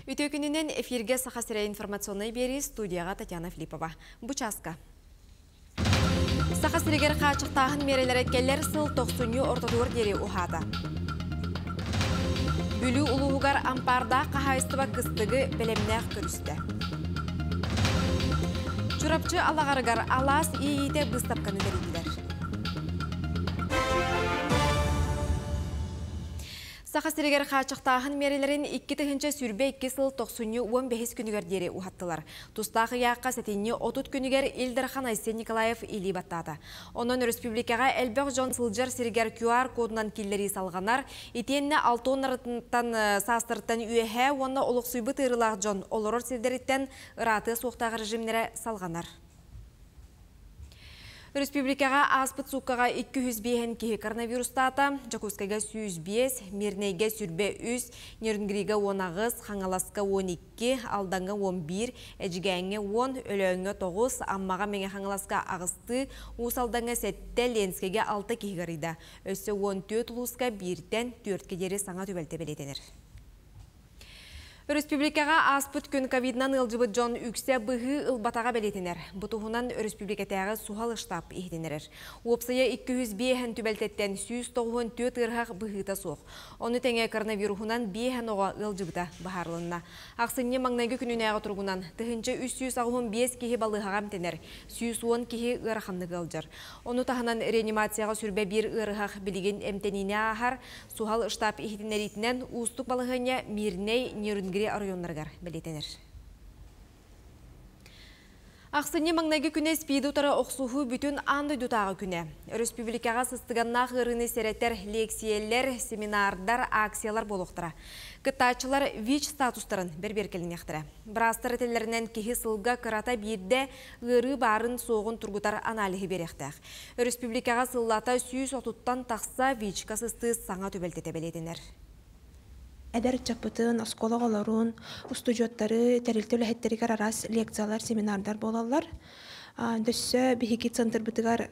Үтө күнінен эфирге сақасыра информационный бері студияға Татьяна Филиппова. Бучаска. Сақасырегер қачықтағын мерелер әткелер сыл 90 ортодуыр дері ұхады. Бүлі ұлығығар ампарда қағайыстыва кыстығы білемнәқ көрісті. Чурапчы алағарығар алас ейейте бұстапқаны дәрігілер. Сақасырегер қачықтағын мерелерін 2-тігінші сүрбе 2 сыл 90-15 күнігер дері ұхаттылар. Тұстағы яққа сәтенне 30 күнігер Илдархан Айсен Николаев илі баттады. Оның республикаға әлбәқ жон сылжар сірігер QR кодынан келлері салғанар, етенне 6 онырытын састырттан үйәхә, оны олық сұйбы тырылақ жон олырыр сілдеріттен ұраты соқтағы режимнері салғанар. Республикаға аспыт суққаға 200 бейін кеге коронавирустата, Жакускайға 105, Мирнейге сүрбе 3, Нерінгіриге 10, Хаңаласқа 12, Алданға 11, Әжігәңе 10, Өлөңе 9, Аммаға меңе Хаңаласқа ағысты, Усалданға 7, Ленскеге 6 кеге ғарыда. Өсі 14 Лусқа 1-тен 4 кедері саңа төбәлті белетенер. Республикаға аспыт күн ковиднан ылжыбыт жон үксе бұғы ылбатаға белетінер. Бұтығынан республикатағы сухал штаб ехденерер. Опсая 200 бейхен түбәлтеттен 194 ырғақ бұғыта соқ. Оны тәңе коронавирухынан бейхен оға ылжыбыта бағарлынна. Ақсынне маңнайғы күнінәғы тұрғынан тұхынчы 365 кеге балығағам тенер, 110 кеге ырақанлығы ылжыр. Оны тағынан реанимацияға сүрбе бір ырғақ білеген әмтеніне ағар, сухал штаб ехденеритінен ұстық балығыне Мирней Нерүн районларгар белетенер. Ақсыне маңнайғы күне спиді ұтары оқсуғы бүтін анды дұтағы күне. Республикаға сыстығаннақ ғырыны сереттер, лекциялер, семинардар, акциялар болуқтыра. Кыттачылар ВИЧ статустарын бір-беркелін ектірі. Бірастыр әтелерінен кехі сылға қырата бірді ғыры барын соғын тұрғытар аналиғі беректәқ. Республикаға сыллата 130-тан тақса ВИЧ касысты саңа төбелтете белетенер. Әдәр чапытын, оскологаларын, устужоттары, тәрілтілі әттерігер арас лекциялар, семинардар болалар. Дөссі бігекі центр бұтығар,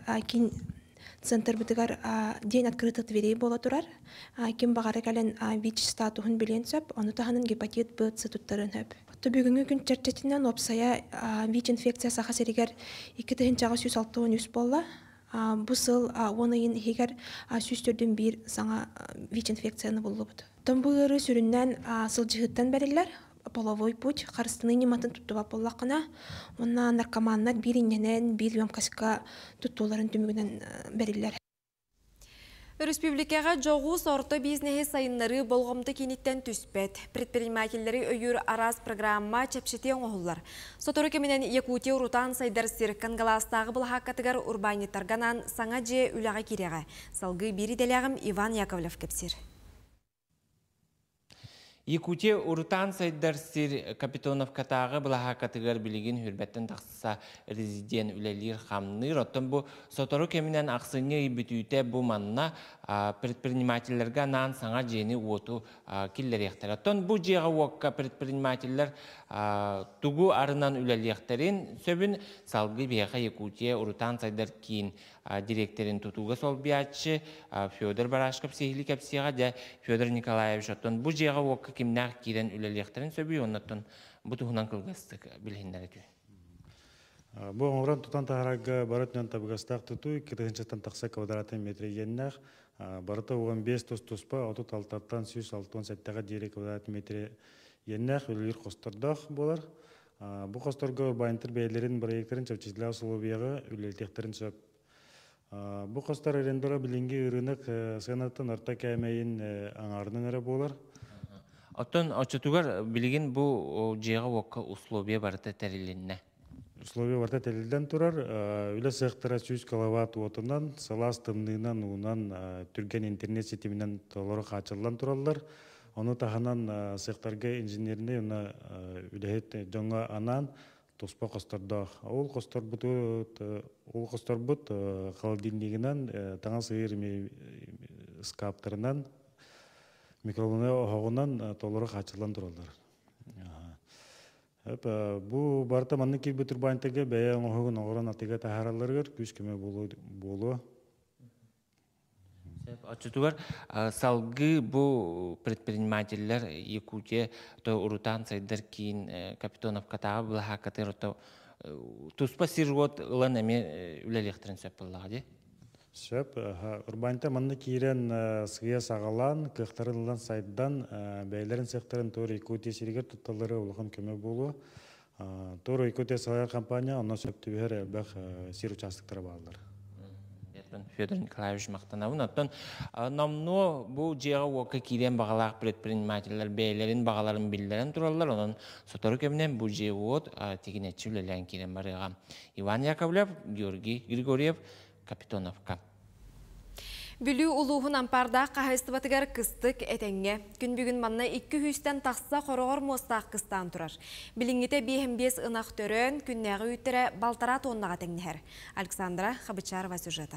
ден открытық дверей бола тұрар. Кем бағары кәлін ВИЧ статуғын білен сөп, оны тағының гепатит Б тұттарын өп. Бүгінгі күн чәрчетінен опсая ВИЧ инфекция сақа серігер 2-тігіншаға 160 болла. Бұсыл оныйын егер сүстірдің бір саңа ВИЧ инфекцияны болу бұд. Томбылары сүріннен сылжығыттан бәрілер, половой путь, қарыстыны нематын тұттыва боллақына, онна наркоманнар бір инненен, бір емкасқа тұттуларын түмігінен бәрілер. Республикаға жоғу сорты бизнесі сайынлары болғымды кенеттен түспет. Предпринимателері өйір араз программа чәпшетен оғылар. Соторы кемінен Якутия Урутан сайдар сиркан галастағы бұл хаққатығар урбаниттарганан саңа же үліға кереға. Салғы бері делягім Иван Яковлев кепсір. Якутия Урутан сайдарсир Капитоновкатағы бұлаға катығар білеген хүрбәттен тақсыса резидент үлелер қамныр. Оттан бұл сотору кемінен ақсыны бүтүйте бұл манна предпринимательлерге нан саңа жені оту келлер ектер. Оттан бұл жеға уаққа предпринимательлер тугу арынан үлелертерін сөбін салғы бейға Якутия Урутан сайдар кейін директорин тутуға сол биятчы Федор Барашков сейхілі кәпсиға де Федор Николаевич. Оттан бұл жеға уаққа кимнах кирен үлелехтерин сөбүй оннаттан бутуһунан кылгастык билһиндер этү. Бу оңран тутан тахарага барытнан табгастак туту 2-тан такса квадрат метр еннах барыта 15 тоспа отут алтаттан 167 дире квадрат метр еннах үлер костардах болар. Бу косторго байнтер бейлерин проекттерин чөчүлө условияга үлелтехтерин сөп. Бу костар эрендора билинги рынок санаттан арта кәмейин аңарнын эре болар. Оттон очотугар билген бу жега окка условия барта тәрилинне. Условия барта тәрилден турар, үле сектора 100 киловатт отунан, салас тымнынан унан түрген интернет сетиминен толору качылдан тураллар. Оны таханан секторга инженерне уна үлехет жоңга анан тоспа костардах. Ол костарбут холодильнигинен таңа сыйыр скаптарынан микроволновая оғынан толыры қачылан тұралдар. Бұ барта манны келбі турбайнтеге бәйен оғығын оғыран атыға тахараларғыр күш кеме болу. Отчетугар салгы бу предпринимательлер Якутия то урутан сайдар кин Капитоновка тагы булаха катыр то туспа сиргот лан эме үлелехтерин сөппаллагы. Сөп, урбанта манны кирен сыя сагалан, кыхтарылан сайдан бәйлерин секторын тор Якутия сиригер тутталары улахан көмө болу. Тор Якутия сая компания онна сөптүбер бак сир участоктары баалар. Федор Николаевич мактанабын. Оттон намно бу жега уакка кирен багалак предпринимательлер бейлерин багаларын биллерин тураллар. Онон сотору кемнен бу жеот тигинечи үлелен кирен барыга. Иван Яковлев, Георгий Григорьев, Капитоновка. Бүлүү улуғын ампарда қағайыстыбатығар кыстык әтенге. Күн бүгін манна 200-тен тақса қорғыр мостақ кыстан тұрар. Білінгіте 5-5 ынақ төрін күннәғі үттірі балтара тоннаға тәңнігер. Александра Хабычарова сюжета.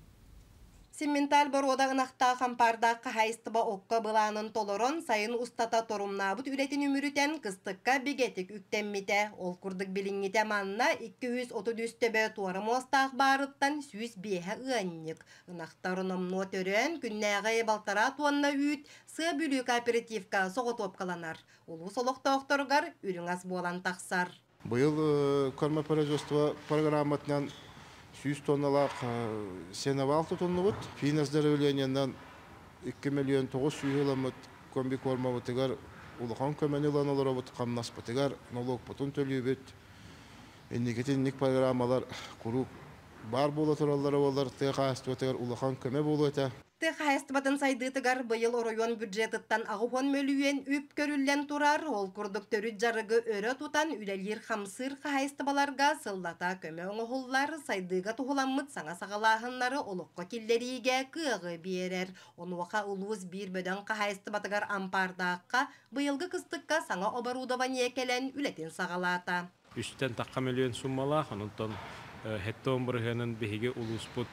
Симментал борода ынақта қампарда қағайыстыба оққа бұланын толорон сайын устата торумнабыт үлетін үмірітен кыстыққа бігетік үктенмете. Ол күрдік білінгіте манна 230 төбе туары мостақ барыттан 105 ұғанник. Ынақтарын омно төрен күннәғі балтара туанна үйт сы бүлі кооперативка соғы топқаланар. Олу солықта оқтырғар үріңас болан тақсар. Бұл корма производство программатынан 100 тонналақ сеновал тұтынны бұд. Финасдар өленияндан 2 миллион 900 ыламыд комби корма бұтығар улахан көмені ланалары бұд, қамнас бұтығар налог бұтын төлі бұд. Иннекетіннік программалар құру бар болы тұралары олар тұға асты бұтығар улахан көме болу өте. Қайыстыбатын сайдытыгар бұйыл оройон бюджетіттан ағухон мөлуен үп көрілден тұрар, ол күрдік төрі жарығы өрі тұтан үлелер қамсыр қайыстыбаларға сыллата көмі оңығылар сайдыға тұғыламыд саңа сағалағынлары олыққа келдеріге күйігі берер. Онуақа ұлуыз бір бөден қайыстыбатыгар ампардаққа бұйылғы кыстыққа саңа обарудаван екелен үлетін сағалата. Үстен таққа миллион суммалақ, онынтан хеттон бұрғанын бігіге ұлуыз бұд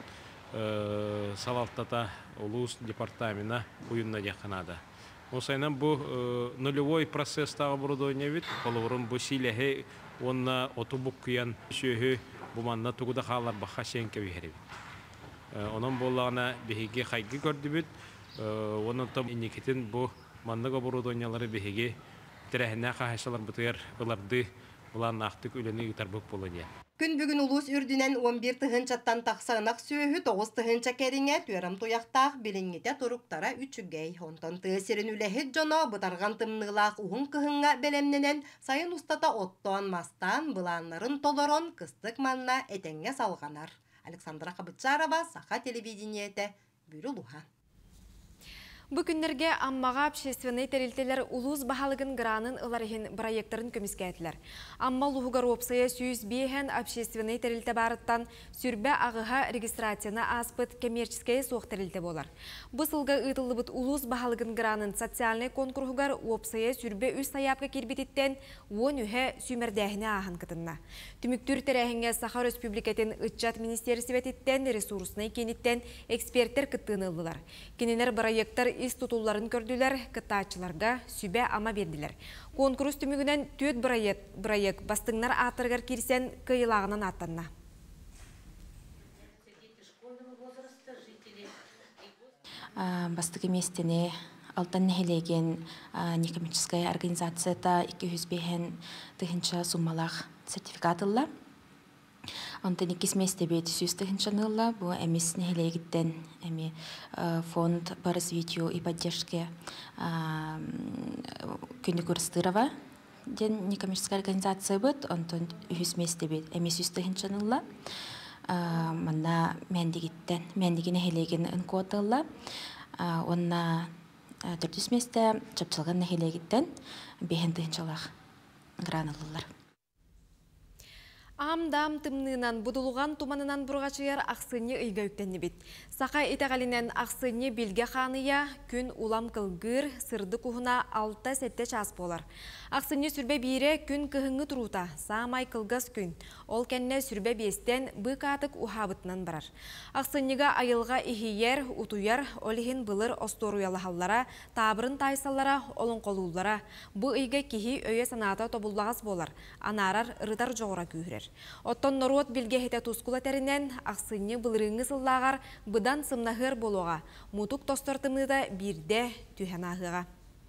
салалтата улус департамента уюнна жақынада. Осайнан бұл нулевой процесстағы оборудование вид, қолығырын бұл силеге онна отубук күйен сөйі бұманна тұғыда қалар баққа сенке вейхері бит. Онын болағына бігеге қайғы көрді бит, онын там инекетін бұл мандық оборудованиялары бігеге тірәхіне қағайсалар бұтығар бұларды бұлан ақтық өлені үтар бұқ болын е. Күн бүгін улус үрдінен 11 тұхынчаттан тақсағынақ сөйі 9 тұхынча кәріңе түрім тұяқтақ білінгете тұруқтара үчігей. Онтан тұйсерін үләхет жоно бұтарған тымнылақ ұғын кығынға бәлемненен сайын ұстата оттуан мастан бұланларын толырон кыстық манна әтенге салғанар. Александра Хабычарова, Саха телевидениеті, Бүрі-Луха. Бүкіндерге аммаға общественный тәрелтелер улус бағалығын гранын ыларығын проекттарын көміскәтілер. Амма лұғығар опсая сүйіз бейхен общественный тәрелте барыттан сүрбе ағыға регистрацияны аспыт коммерческая соқ тәрелте болар. Бұсылға ұйтылы бұт улус бағалығын гранын социальный конкурғығар опсая сүрбе үз саяпқа кербететтен 10 үхе сүймердәхіне ағын кытынна. Түміктүр тәрәхінге Саха Республикатын ұтчат министерсібететтен ресурсына кенеттен эксперттер кыттыны ылылар. Кенелер проекттар ис тутулларын көрділер, кытачыларға сүбе ама берділер. Конкурс түмігінен төт проект бастыңнар атырғар керсен кыйлағынан аттанна. Бастығы местіне алтан нәхелеген некоммерческая организацията 205 тыхынча суммалақ сертификатылла. Онтан икис месте бейт сүйістігіншанылла, бұл әмес нәхелегіттен фонд по развитию и поддержке күнді көрістірова ден некоммерческая организация бұд, онтан үхіс месте бейт әмес сүйістігіншанылла. Манна мәндегі нәхелеген үнкотылла. Онна 400 месте чапчылған нәхелегіттен бейхентігіншалақ гранылылар. Амдам тымнынан будулуған туманынан бұрғачығар ақсыны үйге үктенні бет. Сақа етеғалінен ақсыны білге қаныя күн улам қылғыр сырды күхіна 6 сәтте час болар. Ақсыны сүрбе бейре күн кығыңы тұрута, саамай қылғыз күн. Ол кәнне сүрбе бестен бұқ атық ұхабытынан барар. Ақсыныға айылға ихиер, утуяр, олихин бұлыр осторуялығалара, табырын тайсалара, олың қолулара. Бұ үйге кихи өйе саната тобулағыз болар. Анарар рыдар жоғыра күйірер. Оттон норот билгехете тускула тәрінен ақсыны бұлырыңы сыллағар бұдан сымнағыр болуға. Мутук тостортымыда бірде түйханағыға.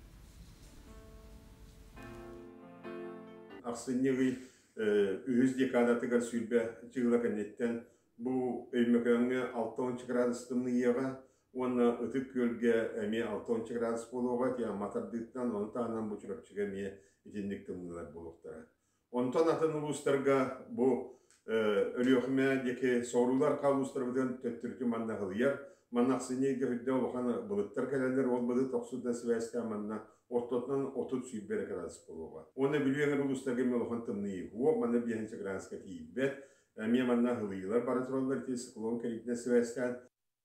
Ақсынығы үйіз декадатығар сүлбе жығыла кәнеттен бұл өймекеңі 6 градустымны еға, оны ұтып көлге әме 6 градус болуға, кея матардықтан, оны тағынан бұл чүрапчыға ме етіндік тымнылар болуқтары. Онтан атын ұлыстарға бұл өліоқыма деке соғырулар қалуыстарбыдан төттіркі манна ғылияр. Манна ақсынеге хүдді олғаны бұлыттар кәлелер, ол бұлы тоқсуда свәсті манна ортотынан 30 сүйбері градус болуға. Оны білуеңір ұлыстарға мен олған тымны еғуы, манна 5 градусқа кейбет. Әме манна ғылиялар баратыролар тез құлон кәрекіне свәстен.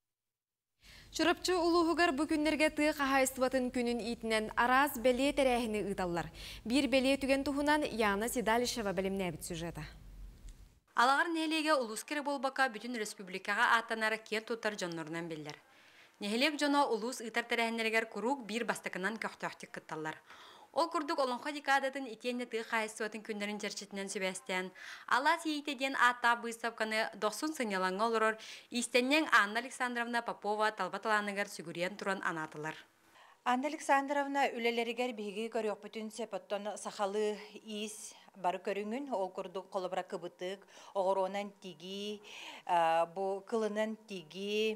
Чырапчы улуғығар бүкіндерге тұқ ағайыстыбатын күнін итінен араз бәле тәрәхіні ұйталар. Bir бәле түген тұхынан Яна Сидалишева бәлімне әбіт сюжеті. Алағар нәлеге улус-кері болбақа бүтін республикаға аттанары кен тұттар жонларынан белдер. Нәхелек жоно улус ұйтар тәрәхінергер күрук бір бастықынан көқтіқтік күтталар. Ол күрдік олонға декадатын итенде тұқ ағайыстыбатын күндерін жерчетінен сөбәстен. Ала сейтеден ата бұйсапқаны 90 сынялаңы олырыр, истеннен Анна Александровна Попова талбаталанығар сүгірен тұран анатылар. Анна Александровна үлелерігер бігі көрек бүтін сепоттон сақалы ис бары көріңін, ол күрдік қолыбыра кыбытық, оғыронан тиги, бұл кылынан тиги,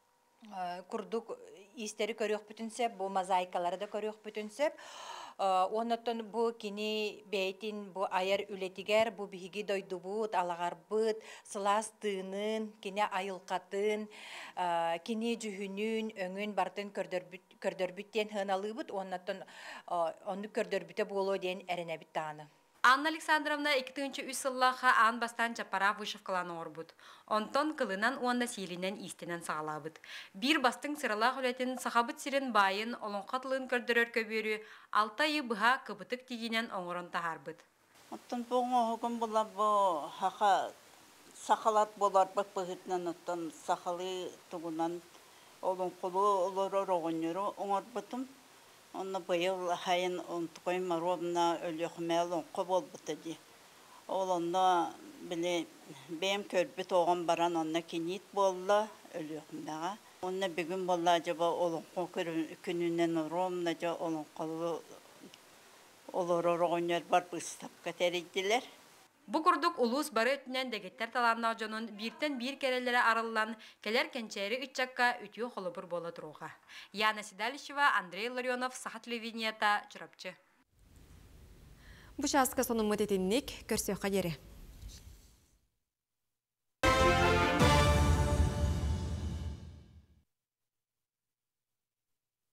күрдік истері көрек бүтін сеп, бұл мозаикалары да көрек бүтін сеп, Оннотон бу кини бейтин бу аяр үлетигер бу биһиги дойдубут, алагарбыт, сылас тыынын, кини айылкатын, кини жүһүнүн, өңүн бартын көрдөрбүттен хыналыбыт, оннотон онну көрдөрбүтө боло ден эренебит тааны. Анна Александровна 2-3 сыллаха ан бастан чапара вышывкаланы орбут. Онтон кылынан уанна силинен истинен сағалабыт. Bir бастың сыралақ үлетін сақабыт сирен байын олонқатылын көрдірер көбері 6 айы бұға кыбытык тегінен оңырын тағарбыт. Оттон бұғын оғын бұла бұл хақа сақалат болар бұғытнан оттон сақалы тұғынан олың қолы олар оғыныры оңырбытым. Онна быйыл хайын онтукой маровна өлөхмел онко болбута ди. Олонна биле бем көрбүт оған баран онна кинит болла өлөхмега. Онна бүгүн болла жаба олонко күнүнен ромна жа олонко олоророгонер бар быстапка теридилер. Бу курдук улус бары өтүнен дегеттер таланна жонун биртен бир керелері арылан келер кенчери үтчакка үтүө холобур бола туруга. Яна Сидалишева, Андрей Ларионов, Саха телевидениета, Чурапчы. Бу шаска сонун мөтетинник көрсөкка жери.